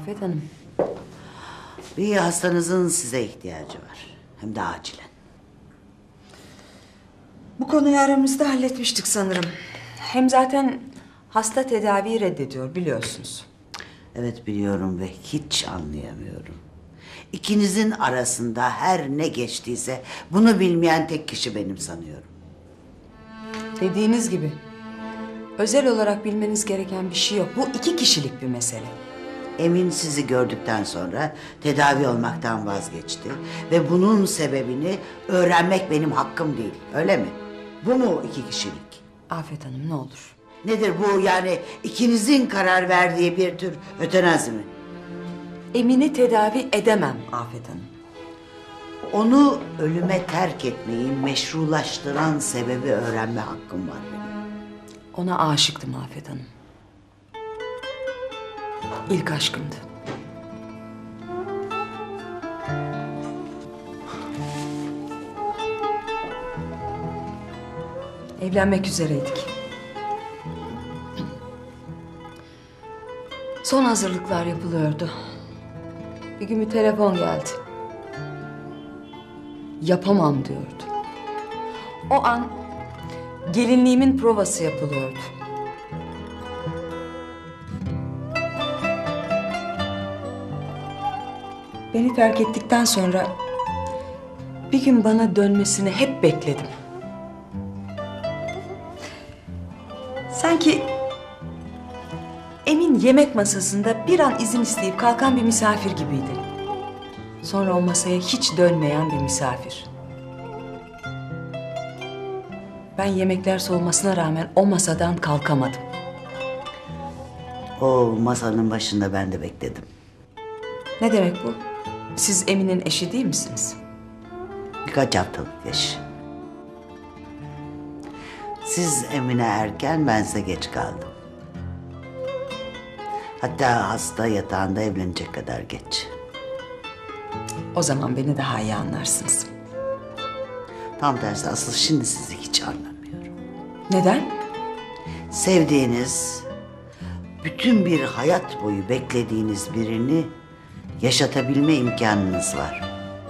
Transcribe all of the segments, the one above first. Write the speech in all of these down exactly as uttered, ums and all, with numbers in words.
Afet Hanım. Bir hastanızın size ihtiyacı var. Hem de acilen. Bu konuyu aramızda halletmiştik sanırım. Hem zaten hasta tedaviyi reddediyor biliyorsunuz. Evet biliyorum ve hiç anlayamıyorum. İkinizin arasında her ne geçtiyse bunu bilmeyen tek kişi benim sanıyorum. Dediğiniz gibi özel olarak bilmeniz gereken bir şey yok. Bu iki kişilik bir mesele. Emin sizi gördükten sonra tedavi olmaktan vazgeçti. Ve bunun sebebini öğrenmek benim hakkım değil. Öyle mi? Bu mu iki kişilik? Afet Hanım ne olur. Nedir bu yani ikinizin karar verdiği bir tür ötenazi mi? Emin'i tedavi edemem Afet Hanım. Onu ölüme terk etmeyi meşrulaştıran sebebi öğrenme hakkım var benim. Ona aşıktım Afet Hanım. İlk aşkımdı. Evlenmek üzereydik. Son hazırlıklar yapılıyordu. Bir gün bir telefon geldi. Yapamam diyordu. O an gelinliğimin provası yapılıyordu. Beni terk ettikten sonra bir gün bana dönmesini hep bekledim. Sanki Emin yemek masasında bir an izin isteyip kalkan bir misafir gibiydi. Sonra o masaya hiç dönmeyen bir misafir. Ben yemekler soğumasına rağmen o masadan kalkamadım. O masanın başında ben de bekledim. Ne demek bu? Siz Emin'in eşi değil misiniz? Birkaç haftalık yaş. Siz Emine erken, bense geç kaldım. Hatta hasta yatağında evlenecek kadar geç. O zaman beni daha iyi anlarsınız. Tam tersi, asıl şimdi sizi hiç anlamıyorum. Neden? Sevdiğiniz, bütün bir hayat boyu beklediğiniz birini yaşatabilme imkanınız var.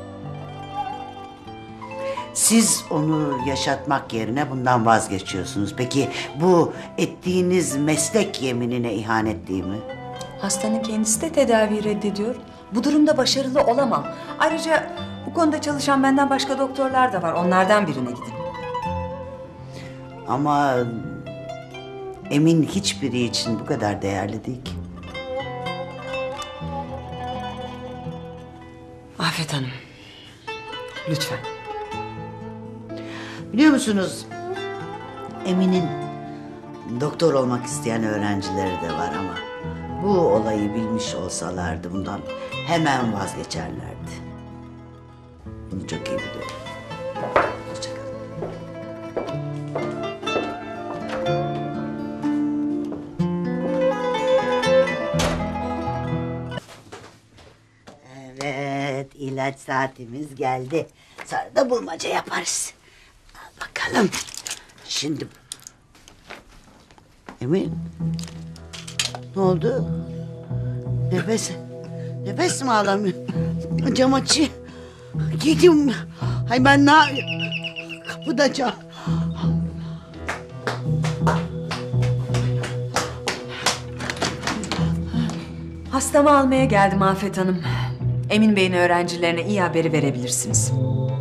Siz onu yaşatmak yerine bundan vazgeçiyorsunuz. Peki bu ettiğiniz meslek yeminine ihanet değil mi? Hastanın kendisi de tedaviyi reddediyor. Bu durumda başarılı olamam. Ayrıca bu konuda çalışan benden başka doktorlar da var. Onlardan birine gidin. Ama Emin hiçbiri için bu kadar değerli değil ki. Afet Hanım, lütfen. Biliyor musunuz, Emin'in doktor olmak isteyen öğrencileri de var ama bu olayı bilmiş olsalardı bundan hemen vazgeçerlerdi. Bunu çok iyi biliyorum. Hoşçakalın. Evet, ilaç saatimiz geldi. Sonra da bulmaca yaparız. Al bakalım. Şimdi... Emin. Ne oldu? Nefes... Nefes mi alamıyor? Cam açı. Gidim. Hay ben ne... Kapıda cam. Hastamı almaya geldim Afet Hanım. Emin Bey'in öğrencilerine iyi haberi verebilirsiniz.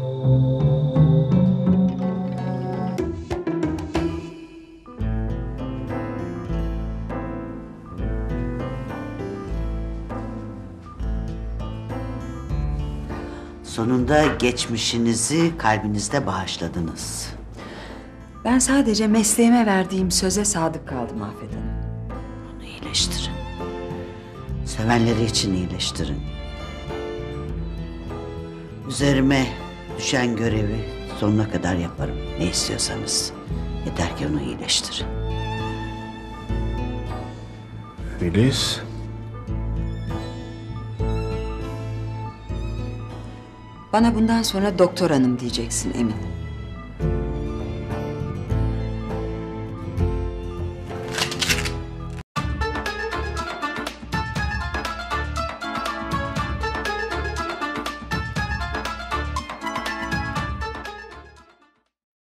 Sonunda geçmişinizi kalbinizde bağışladınız. Ben sadece mesleğime verdiğim söze sadık kaldım Afet Hanım. Onu iyileştirin. Sevenleri için iyileştirin. Üzerime düşen görevi sonuna kadar yaparım. Ne istiyorsanız. Yeter ki onu iyileştirin. Filiz. Bana bundan sonra doktor hanım diyeceksin Emin.